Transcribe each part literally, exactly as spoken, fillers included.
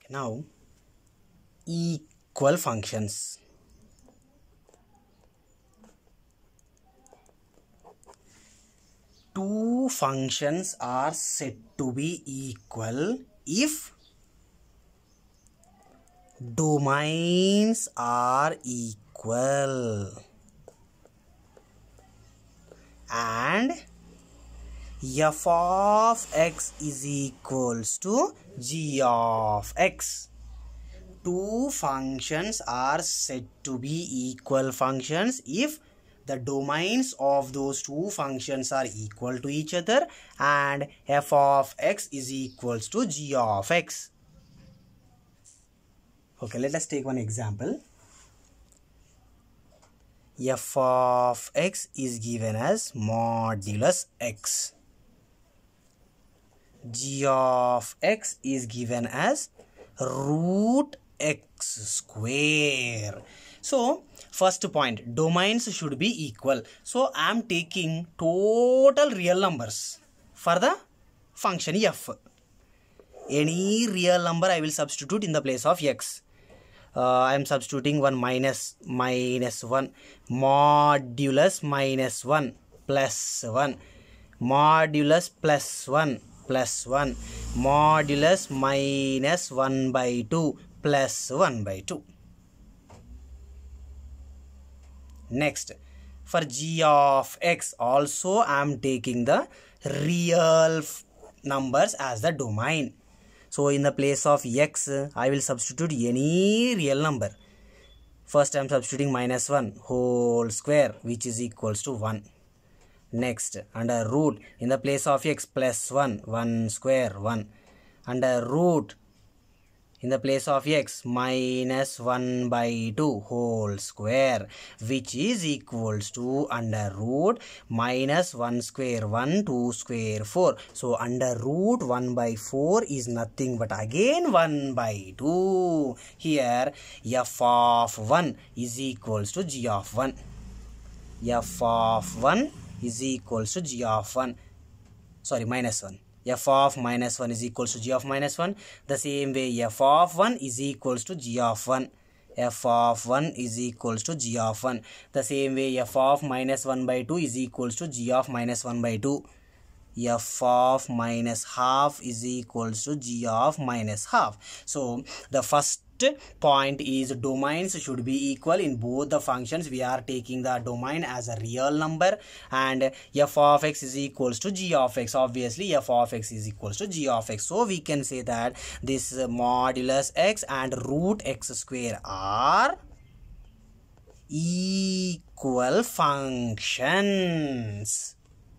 Now, equal functions. Two functions are said to be equal if domains are equal and f of x is equals to g of x. Two functions are said to be equal functions if the domains of those two functions are equal to each other and f of x is equals to g of x. Okay, let us take one example. F of x is given as modulus x. G of x is given as root x square. So, first point, domains should be equal. So, I am taking total real numbers for the function f. Any real number I will substitute in the place of x. Uh, I am substituting one minus minus one, modulus minus one plus one, modulus plus one plus one, modulus minus one by two plus one by two. Next, for g of x also I am taking the real numbers as the domain. So in the place of x I will substitute any real number. First I am substituting minus one whole square which is equals to one. Next, under root, in the place of x plus one, one square, one. Under root, in the place of x minus one by two whole square which is equals to under root minus one square, one, two square, four. So under root one by four is nothing but again one by two. Here f of one is equals to g of one. F of one is equals to g of one. Sorry, minus one. F of minus one is equals to g of minus one. The same way f of one is equals to g of one. F of one is equals to g of one. The same way f of minus one by two is equals to g of minus one by two. F of minus half is equals to g of minus half. So the first point is domains should be equal in both the functions. We are taking the domain as a real number and f of x is equals to g of x. Obviously f of x is equals to g of x. So we can say that this modulus x and root x square are equal functions.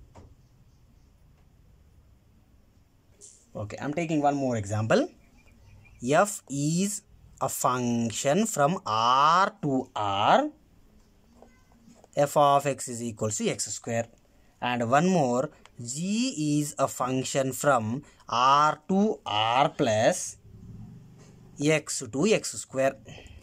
Okay, I'm taking one more example. F is a function from R to R. F of x is equals to x square. And one more, g is a function from R to R plus x to x square.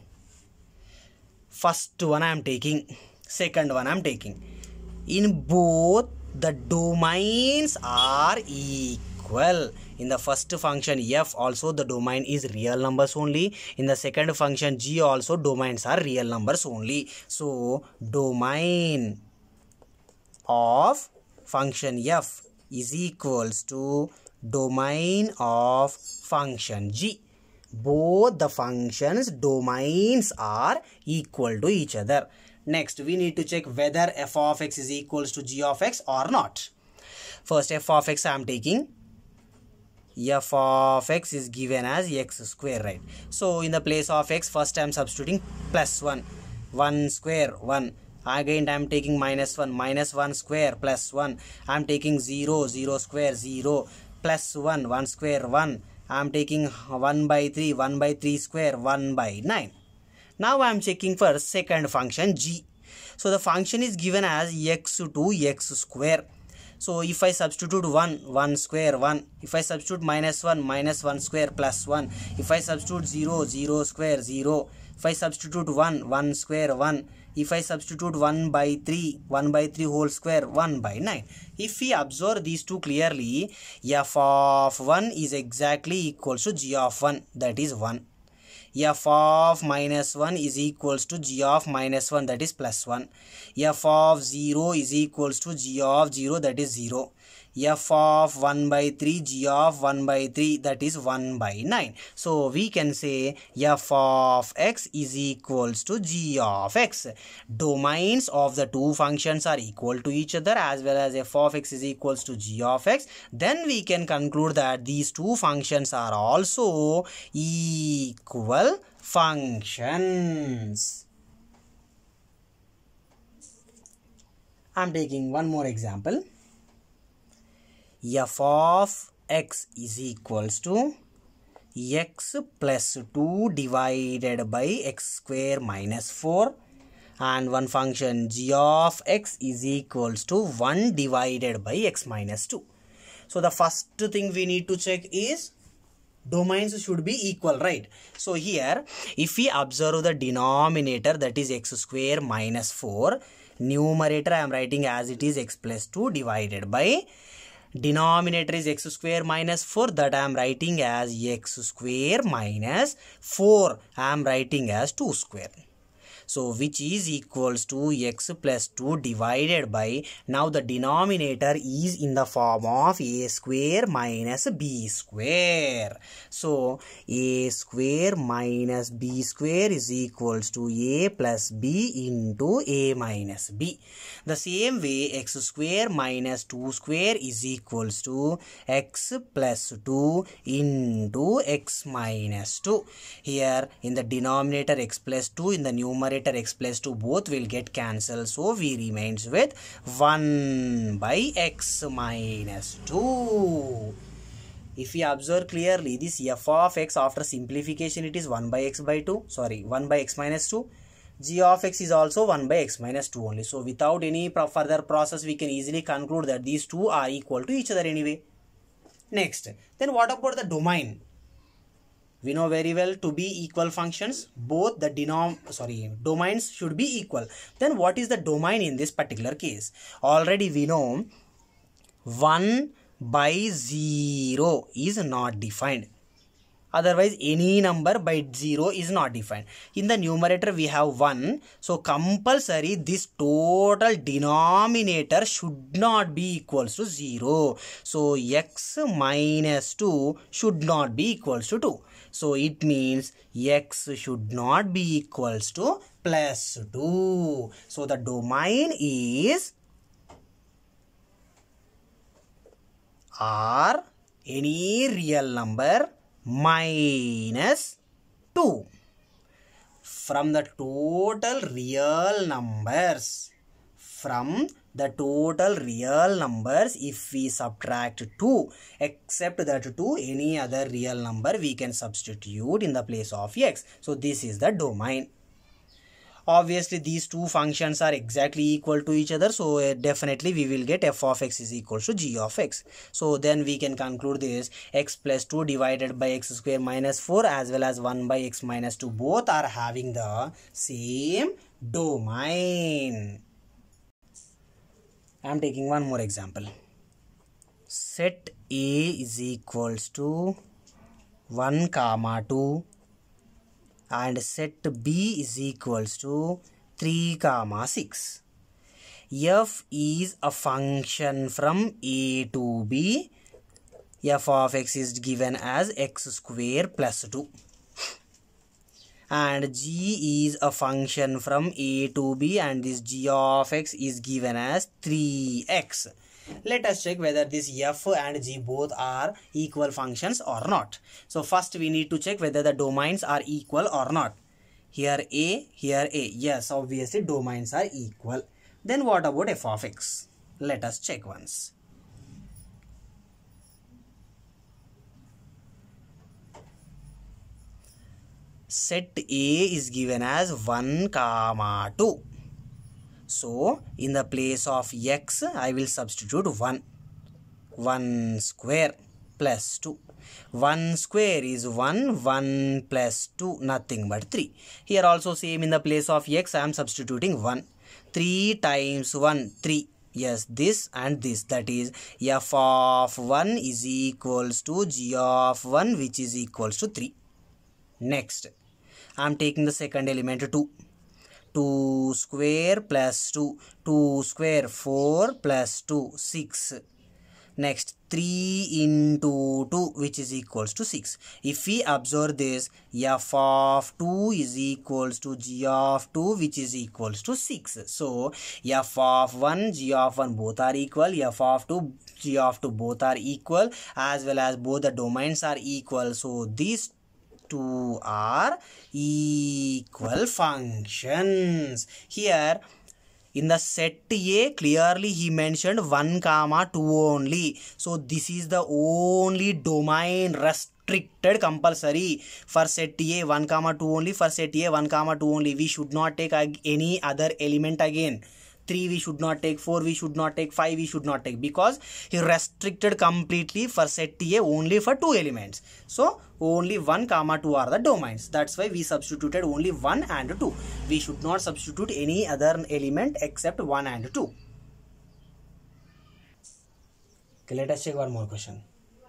First one I am taking, second one I am taking. In both the domains are equal. In the first function f also the domain is real numbers only. In the second function g also domains are real numbers only. So domain of function f is equals to domain of function g. Both the functions domains are equal to each other. Next we need to check whether f of x is equals to g of x or not. First f of x I am taking. F of x is given as x square, right? So in the place of x first I am substituting plus one, one square, one. Again I am taking minus one, minus one square plus one. I am taking zero, zero square, zero plus one, one square, one. I am taking one by three, one by three square, one by nine. Now I am checking for second function g. So the function is given as x to x square. So if I substitute one, one square, one. If I substitute minus one, minus one square plus one. If I substitute zero, zero square, zero. If I substitute one, one square, one. If I substitute one by three, one by three whole square, one by nine. If we observe these two clearly, f of one is exactly equals to g of one, that is one. F of minus one is equals to g of minus one, that is plus one. F of zero is equals to g of zero, that is zero. F of one by three, g of one by three, that is one by nine. So we can say f of x is equals to g of x. Domains of the two functions are equal to each other, as well as f of x is equals to g of x. Then we can conclude that these two functions are also equal functions. I am taking one more example. F of x is equals to x plus two divided by x square minus four, and one function g of x is equals to one divided by x minus two. So the first thing we need to check is domains should be equal, right? So here if we observe the denominator, that is x square minus four, numerator I am writing as it is x plus two divided by denominator is x square minus four, that I am writing as x square minus four, I am writing as two square. So which is equals to x plus two divided by, now the denominator is in the form of a square minus b square. So a square minus b square is equals to a plus b into a minus b. The same way x square minus two square is equals to x plus two into x minus two. Here in the denominator x plus two, in the numerator x plus two, both will get cancelled, so we remains with one by x minus two. If we observe clearly, this f of x after simplification, it is one by x by two, sorry one by x minus two. G of x is also one by x minus two only. So without any further process, we can easily conclude that these two are equal to each other anyway. Next, then what about the domain? We know very well, to be equal functions, both the denom sorry domains should be equal. Then what is the domain in this particular case? Already we know one by zero is not defined. Otherwise any number by zero is not defined. In the numerator we have one, so compulsory this total denominator should not be equals to zero. So x minus two should not be equals to two. So it means x should not be equals to plus two. So the domain is R any real number minus two from the total real numbers. From the total real numbers, if we subtract two, except that two, any other real number we can substitute in the place of x. So this is the domain. Obviously these two functions are exactly equal to each other, so uh, definitely we will get f of x is equal to g of x. So then we can conclude this x plus two divided by x square minus four as well as one by x minus two, both are having the same domain. I am taking one more example. Set A is equals to one comma two and set B is equals to three comma six. F is a function from A to B. F of x is given as x square plus two. And g is a function from A to B, and this g of x is given as three x. Let us check whether this f and g both are equal functions or not. So first we need to check whether the domains are equal or not. Here A, here A. Yes, obviously domains are equal. Then what about f of x? Let us check once. Set A is given as one comma two. So in the place of x I will substitute one. one square plus two. one square is one, one plus two, nothing but three. Here also same, in the place of x I am substituting one. three times one, three. Yes, this and this, that is f of one is equals to g of one, which is equals to three. Next, I am taking the second element two. two square plus two. two square four plus two, six. Next, three into two, which is equals to six. If we observe this, f of two is equals to g of two, which is equals to six. So f of one, g of one both are equal, f of two, g of two both are equal, as well as both the domains are equal. So these two are equal functions. Here in the set A, clearly he mentioned one comma two only. So this is the only domain restricted compulsory. For set A, one comma two only. For set A, one comma two only. We should not take any other element again. three we should not take, four we should not take, five we should not take, because he restricted completely for set A only for two elements. So only one comma two are the domains. That's why we substituted only one and two. We should not substitute any other element except one and two. Okay, let us check one more question.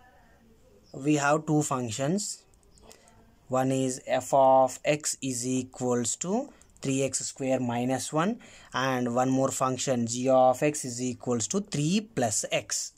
We have two functions. One is f of x is equals to three x square minus one, and one more function g of x is equals to three plus x.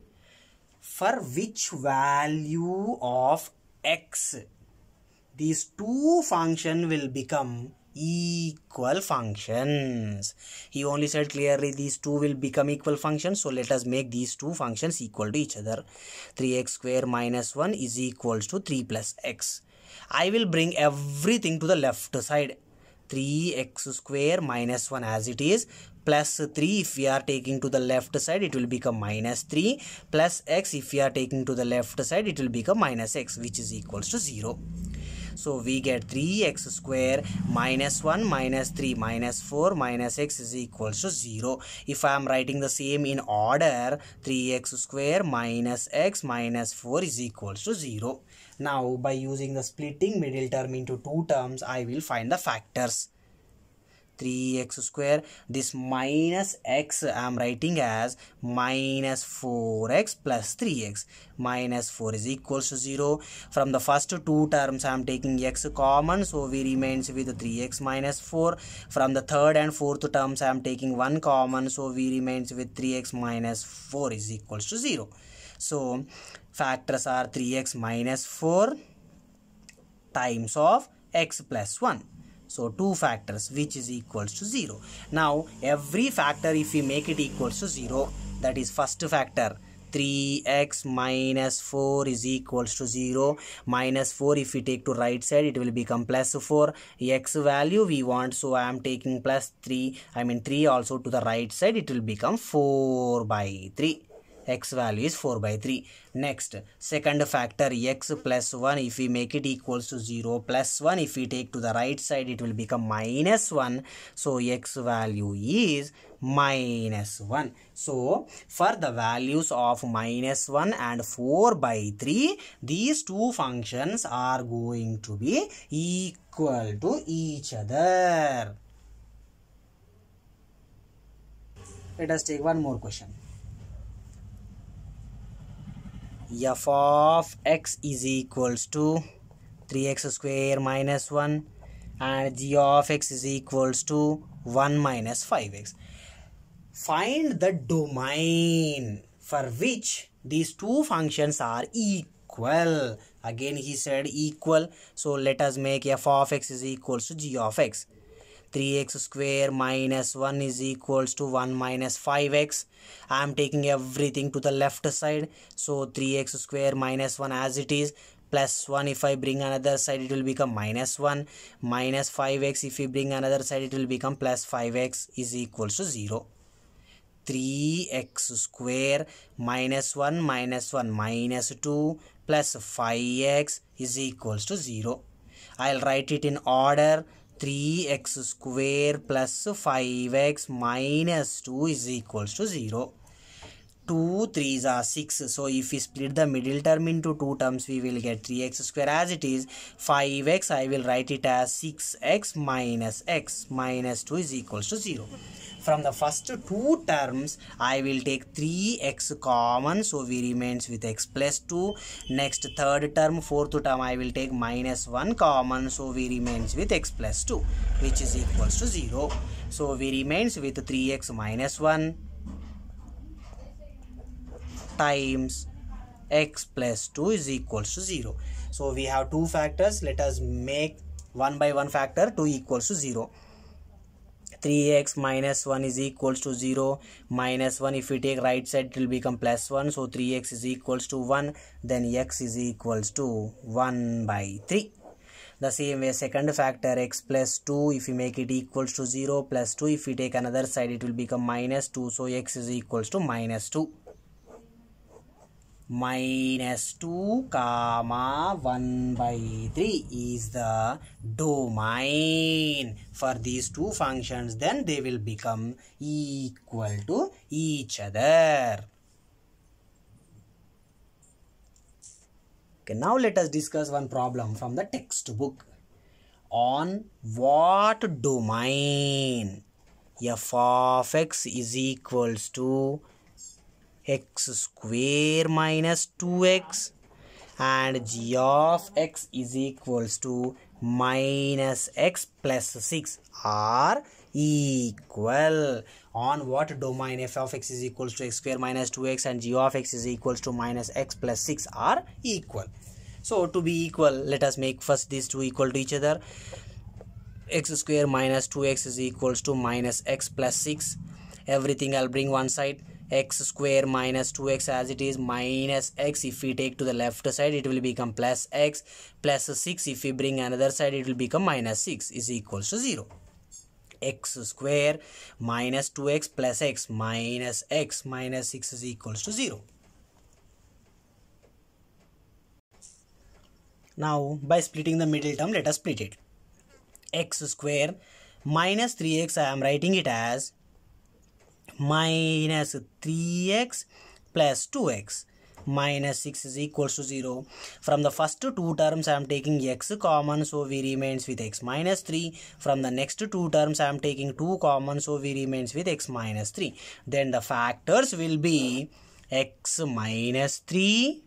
For which value of x these two functions will become equal functions? He only said clearly these two will become equal functions. So let us make these two functions equal to each other. three x square minus one is equals to three plus x. I will bring everything to the left side. three x square minus one as it is, plus three if we are taking to the left side it will become minus three, plus x if we are taking to the left side it will become minus x, which is equals to zero. So we get three x square minus one minus three minus four minus x is equals to zero. If I am writing the same in order, three x square minus x minus four is equals to zero. Now by using the splitting middle term into two terms, I will find the factors. three x square, this minus x I am writing as minus four x plus three x. Minus four is equals to zero. From the first two terms I am taking x common, so we remains with three x minus four. From the third and fourth terms I am taking one common, so we remains with three x minus four is equals to zero. So factors are three x minus four times of x plus one. So two factors, which is equals to zero. Now every factor if we make it equals to zero, that is first factor three x minus four is equals to zero. Minus four if we take to right side it will become plus four. X value we want, so I am taking plus three, I mean three also to the right side, it will become four by three. X value is four by three. Next, second factor x plus one, if we make it equals to zero, plus one if we take to the right side it will become minus one. So x value is minus one. So for the values of minus one and four by three, these two functions are going to be equal to each other. Let us take one more question. F of x is equals to three x square minus one and g of x is equals to one minus five x. Find the domain for which these two functions are equal. Again he said equal, so let us make f of x is equals to g of x. three x square minus one is equals to one minus five x. I am taking everything to the left side, so three x square minus one as it is, plus one if I bring another side it will become minus one, minus five x if we bring another side it will become plus five x is equals to zero. three x square minus one minus one minus two plus five x is equals to zero. I'll write it in order. three x square plus five x minus two is equals to zero. two threes are six. So if we split the middle term into two terms, we will get three x square as it is. five x, I will write it as six x minus x minus two is equals to zero. From the first two terms, I will take three x common, so we remains with x plus two. Next third term, fourth term, I will take minus one common, so we remains with x plus two, which is equals to zero. So we remains with three x minus one times x plus two is equals to zero. So we have two factors. Let us make one by one factor. Two equals to zero. three x minus one is equals to zero. Minus one, if we take right side, it will become plus one. So three x is equals to one. Then x is equals to one by three. The same way, second factor, x plus two, if we make it equals to zero, plus two, if we take another side, it will become minus two. So x is equals to minus two. Minus two comma one by three is the domain for these two functions. Then they will become equal to each other. Okay, now let us discuss one problem from the textbook. On what domain f of x is equals to x square minus two x and g of x is equals to minus x plus six are equal. On what domain f of x is equals to x square minus two x and g of x is equals to minus x plus six are equal. So to be equal, let us make first these two equal to each other. X square minus two x is equals to minus x plus six. Everything I'll bring one side. X square minus two x as it is minus x. If we take to the left side, it will become plus x plus six. If we bring another side, it will become minus six is equals to zero. X square minus two x plus x minus x minus six is equals to zero. Now by splitting the middle term, let us split it. X square minus three x, I am writing it as minus three x plus two x minus six is equals to zero. From the first two terms I am taking x common, so we remains with x minus three. From the next two terms I am taking two common, so we remains with x minus three. Then the factors will be x minus three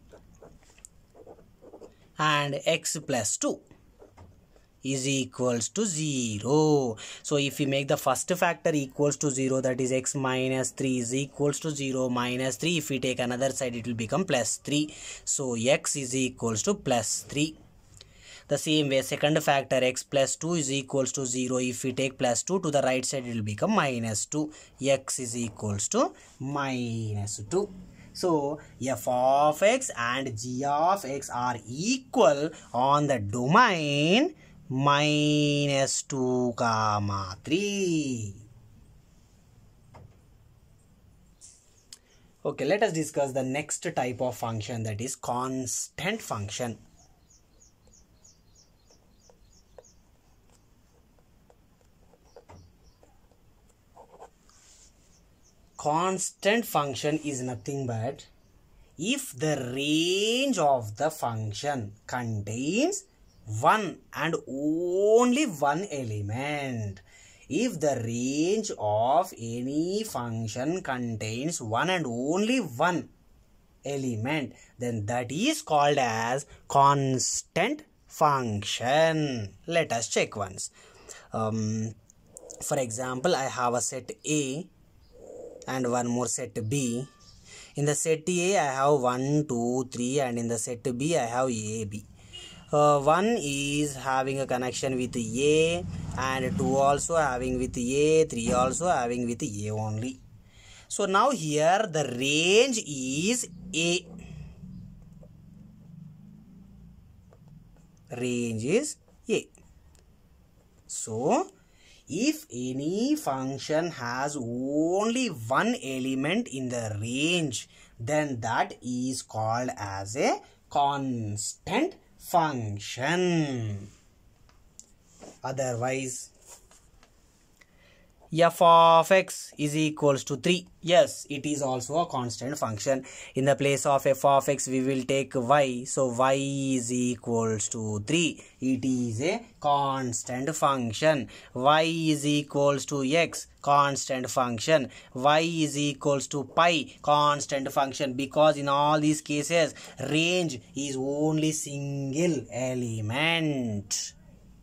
and x plus two is equals to zero. So if we make the first factor equals to zero, that is x minus three is equals to zero. Minus three, if we take another side, it will become plus three. So x is equals to plus three. The same way, second factor x plus two is equals to zero. If we take plus two to the right side, it will become minus two. X is equals to minus two. So f of x and g of x are equal on the domain minus two comma three. Okay, let us discuss the next type of function, that is constant function. Constant function is nothing but if the range of the function contains one and only one element. If the range of any function contains one and only one element, then that is called as constant function. Let us check once. Um, for example, I have a set A and one more set B. In the set A, I have one, two, three, and in the set B, I have A, B. Uh, one is having a connection with A, and two also having with A, three also having with A only. So now here the range is A. Range is A. So if any function has only one element in the range, then that is called as a constant function. Otherwise, f of x is equals to three. Yes, it is also a constant function. In the place of f of x, we will take y. So y is equals to three. It is a constant function. Y is equals to x, constant function. Y is equals to pi, constant function. Because in all these cases, range is only single element.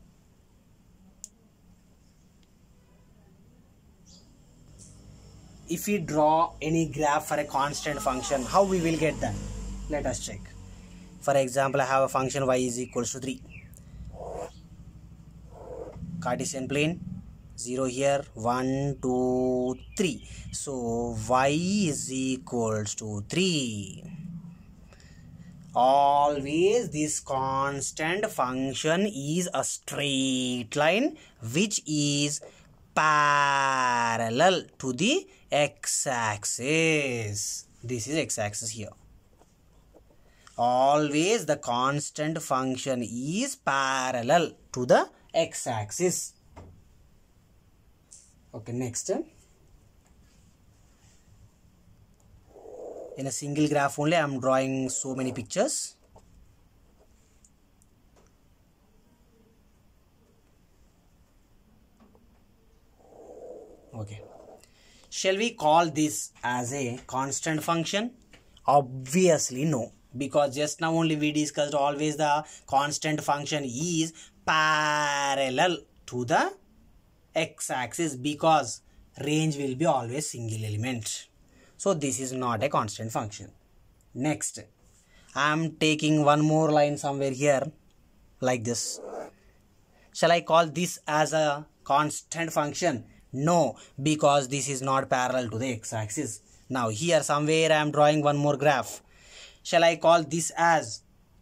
If we draw any graph for a constant function, how we will get that? Let us check. For example, I have a function y is equals to three. Cartesian plane, zero here, one, two, three. So y is equals to three. Always this constant function is a straight line which is parallel to the x-axis. This is x-axis here. Always the constant function is parallel to the x-axis. Okay, next. In a single graph only, I am drawing so many pictures. Okay. Shall we call this as a constant function? Obviously no, because just now only we discussed always the constant function is parallel to the x-axis because range will be always single element. So this is not a constant function. Next, I am taking one more line somewhere here like this. Shall I call this as a constant function? No, because this is not parallel to the x-axis. Now here somewhere I am drawing one more graph. Shall I call this as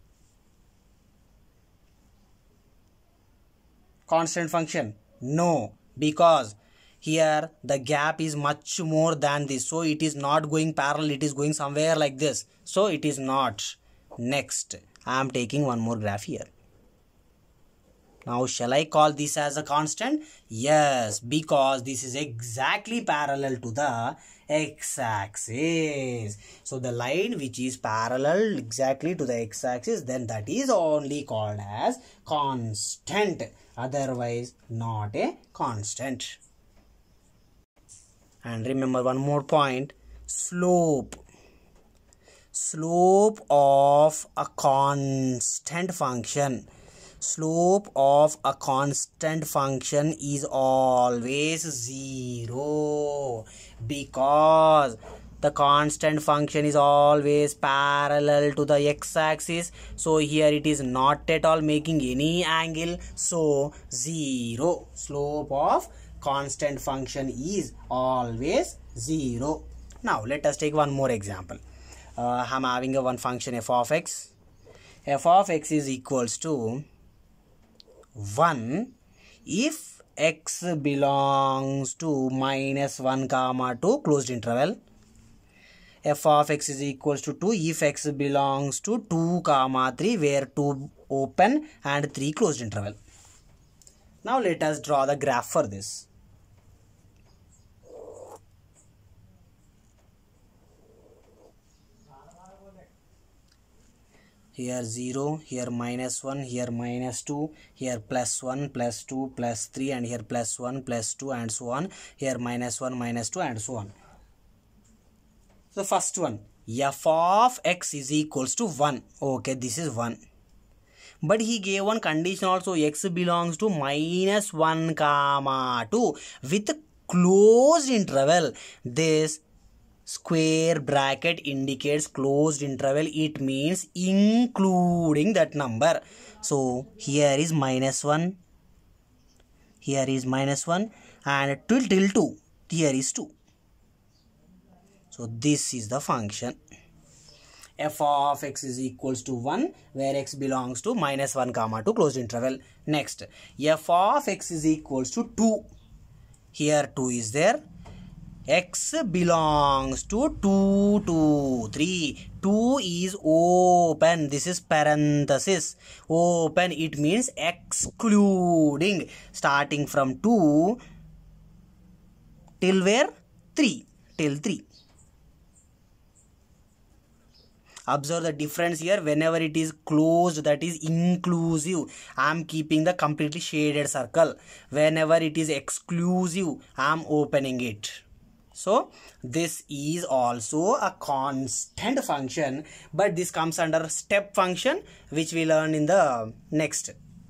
constant function? No, because here the gap is much more than this. So it is not going parallel, it is going somewhere like this. So it is not. Next, I am taking one more graph here. Now, shall I call this as a constant? Yes, because this is exactly parallel to the x-axis. So, the line which is parallel exactly to the x-axis, then that is only called as constant. Otherwise, not a constant. And remember one more point, slope. Slope of a constant function. Slope of a constant function is always zero because the constant function is always parallel to the x-axis. So here it is not at all making any angle. So zero. Slope of constant function is always zero. Now let us take one more example. Uh, I am having a one function f of x. F of x is equals to one if x belongs to minus one comma two closed interval. F of x is equals to two if x belongs to two comma three where two open and three closed interval. Now let us draw the graph for this. Here zero, here minus one, here minus two, here plus one, plus two, plus three, and here plus one, plus two, and so on. Here minus one, minus two, and so on. So first one, f of x is equals to one. Okay, this is one. But he gave one condition also, x belongs to minus one comma two with closed interval. This square bracket indicates closed interval. It means including that number. So here is minus one, here is minus one, and till till two, here is two. So this is the function. F of x is equals to one where x belongs to minus one comma two closed interval. Next, f of x is equals to two. Here two is there. X belongs to two, two, three. two is open. This is parenthesis. Open, it means excluding. Starting from two, till where? three. Till three. Observe the difference here. Whenever it is closed, that is inclusive, I am keeping the completely shaded circle. Whenever it is exclusive, I am opening it. So this is also a constant function, but this comes under step function, which we learn in the next.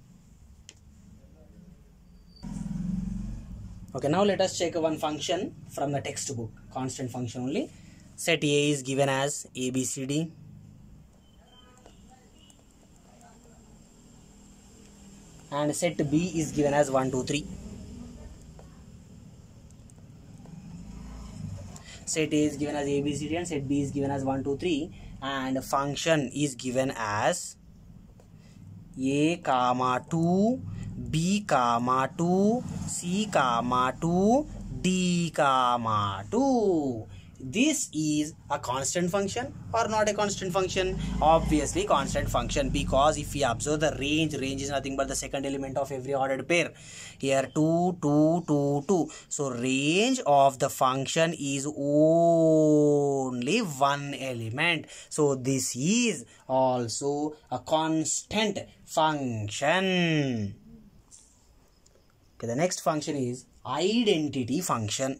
Okay, now let us check one function from the textbook, constant function only. Set A is given as A B C D. And set B is given as one two three. Set A is given as A B C D and set B is given as one two three, and function is given as A comma two, B comma two, C comma two, D comma two. This is a constant function or not a constant function? Obviously constant function, because if we observe the range, range is nothing but the second element of every ordered pair. Here two, two, two, two. So range of the function is only one element. So this is also a constant function. Okay, the next function is identity function.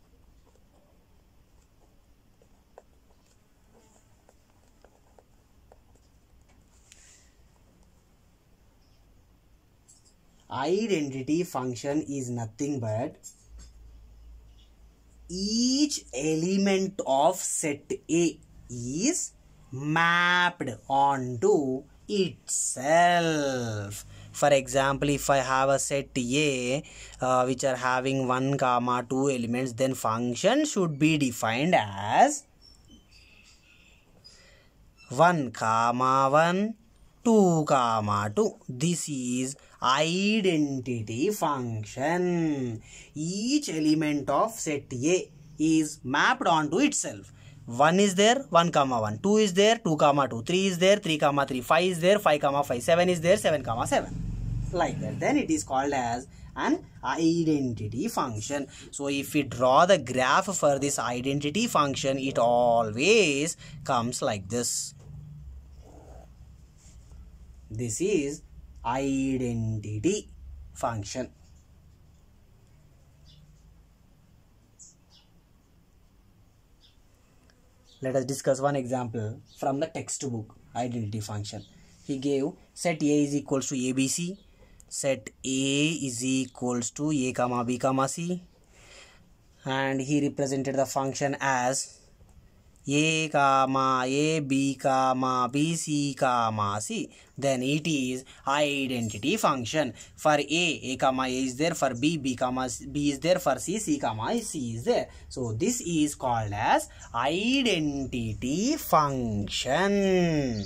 Identity function is nothing but each element of set A is mapped onto itself. For example, if I have a set A uh, which are having one comma two elements, then function should be defined as one comma one, two comma two. This is identity function. Each element of set A is mapped onto itself. one is there, one comma one, two is there, two comma two, three is there, three comma three, five is there, five comma five, seven is there, seven comma seven. Like that. Then it is called as an identity function. So if we draw the graph for this identity function, it always comes like this. This is identity function. Let us discuss one example from the textbook identity function. He gave set A is equals to A B C, set A is equals to A comma B comma C, and he represented the function as A comma A B comma B C comma C. Then it is identity function. For A, A comma A is there. For B, B comma B is there. For C, C comma C is there. So this is called as identity function.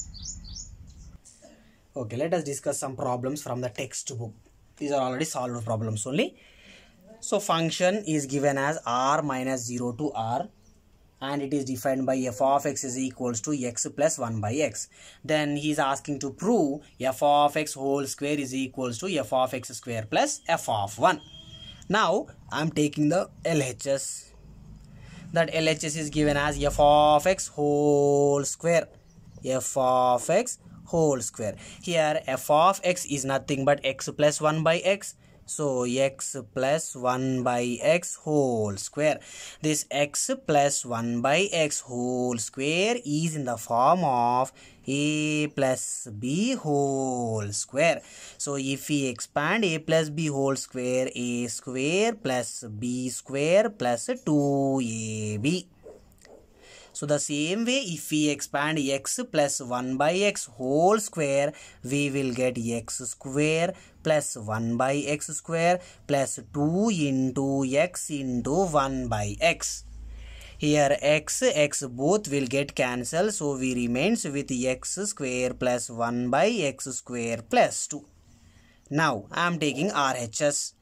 Okay, let us discuss some problems from the textbook. These are already solved problems only. So function is given as R minus zero to R, and it is defined by f of x is equals to x plus one by x. Then he is asking to prove f of x whole square is equals to f of x square plus f of one. Now I am taking the L H S. That L H S is given as f of x whole square. F of x whole square. Here f of x is nothing but x plus one by x. So x plus one by x whole square. This x plus one by x whole square is in the form of a plus b whole square. So if we expand a plus b whole square, a square plus b square plus two a b. So the same way, if we expand x plus one by x whole square, we will get x square plus one by x square plus two into x into one by x. Here x, x both will get cancelled, so we remains with x square plus one by x square plus two. Now I am taking R H S.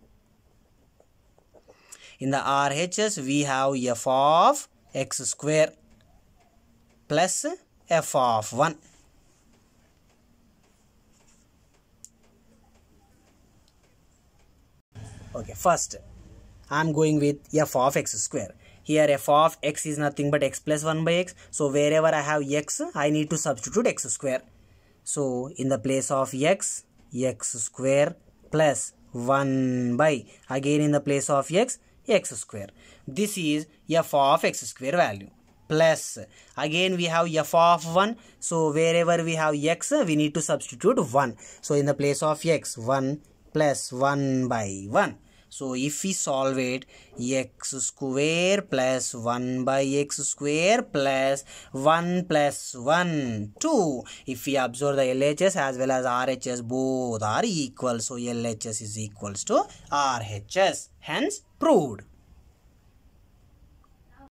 In the R H S we have f of x square plus f of one. Okay, first I'm going with f of x square. Here f of x is nothing but x plus one by x. So wherever I have x, I need to substitute x square. So in the place of x, x square plus one by, again in the place of x, x square. This is f of x square value. Plus, again we have f of one. So wherever we have x, we need to substitute one. So in the place of x, one plus one by one. So if we solve it, x square plus one by x square plus one plus one, two. If we observe the L H S as well as R H S, both are equal. So L H S is equals to R H S. Hence proved.